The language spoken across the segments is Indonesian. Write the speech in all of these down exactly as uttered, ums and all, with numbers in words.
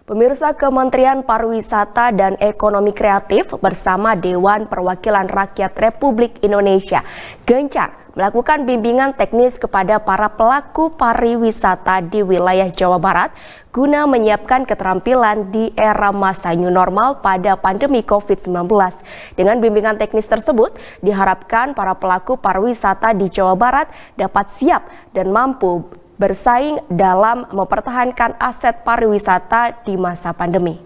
Pemirsa, Kementerian Pariwisata dan Ekonomi Kreatif bersama Dewan Perwakilan Rakyat Republik Indonesia gencar melakukan bimbingan teknis kepada para pelaku pariwisata di wilayah Jawa Barat guna menyiapkan keterampilan di era masa new normal pada pandemi COVID sembilan belas. Dengan bimbingan teknis tersebut, diharapkan para pelaku pariwisata di Jawa Barat dapat siap dan mampu bersaing dalam mempertahankan aset pariwisata di masa pandemi.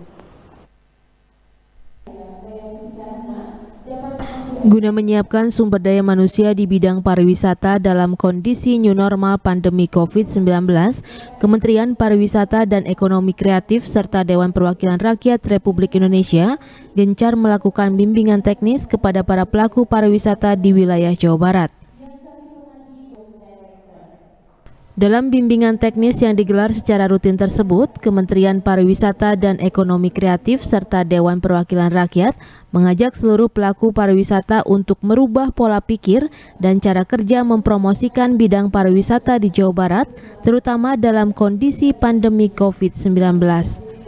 Guna menyiapkan sumber daya manusia di bidang pariwisata dalam kondisi new normal pandemi COVID sembilan belas, Kementerian Pariwisata dan Ekonomi Kreatif serta Dewan Perwakilan Rakyat Republik Indonesia gencar melakukan bimbingan teknis kepada para pelaku pariwisata di wilayah Jawa Barat. Dalam bimbingan teknis yang digelar secara rutin tersebut, Kementerian Pariwisata dan Ekonomi Kreatif serta Dewan Perwakilan Rakyat mengajak seluruh pelaku pariwisata untuk merubah pola pikir dan cara kerja mempromosikan bidang pariwisata di Jawa Barat, terutama dalam kondisi pandemi COVID sembilan belas.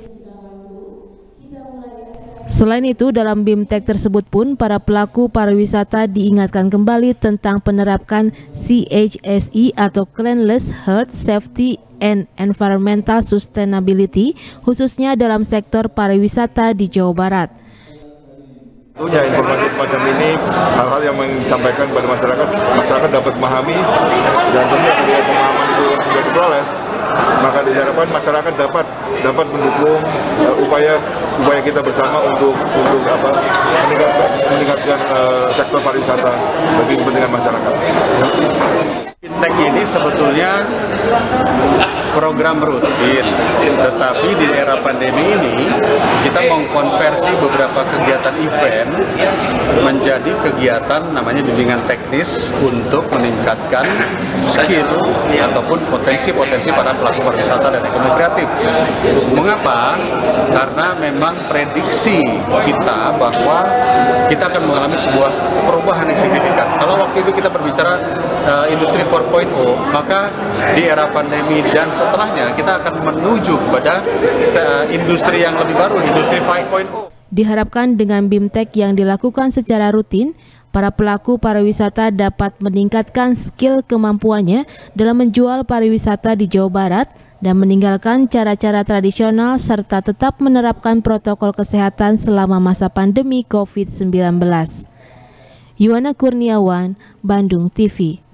Selain itu, dalam BIMTEK tersebut pun para pelaku pariwisata diingatkan kembali tentang penerapkan C H S I atau Cleanliness, Health, Safety, and Environmental Sustainability, khususnya dalam sektor pariwisata di Jawa Barat. Tentunya informasi semacam ini hal-hal yang disampaikan kepada masyarakat, masyarakat dapat memahami, dan tentunya ketika pemahaman itu sudah diperoleh, maka diharapkan masyarakat dapat dapat mendukung uh, upaya upaya kita bersama untuk untuk apa meningkatkan meningkatkan uh, sektor pariwisata bagi kepentingan masyarakat. BIMTEK ini sebetulnya program rutin, tetapi di era pandemi ini kita mengkonversi beberapa kegiatan event menjadi kegiatan namanya bimbingan teknis untuk meningkatkan skill ataupun potensi-potensi para pelaku pariwisata dan ekonomi kreatif. Mengapa? Karena memang prediksi kita bahwa kita akan mengalami sebuah perubahan yang signifikan. Kalau waktu itu kita berbicara uh, industri empat titik nol, maka di era pandemi dan setelahnya kita akan menuju pada uh, industri yang lebih baru, industri lima titik nol. Diharapkan dengan BIMTEK yang dilakukan secara rutin, para pelaku pariwisata dapat meningkatkan skill kemampuannya dalam menjual pariwisata di Jawa Barat dan meninggalkan cara-cara tradisional serta tetap menerapkan protokol kesehatan selama masa pandemi COVID sembilan belas. Yuwana Kurniawan, Bandung T V.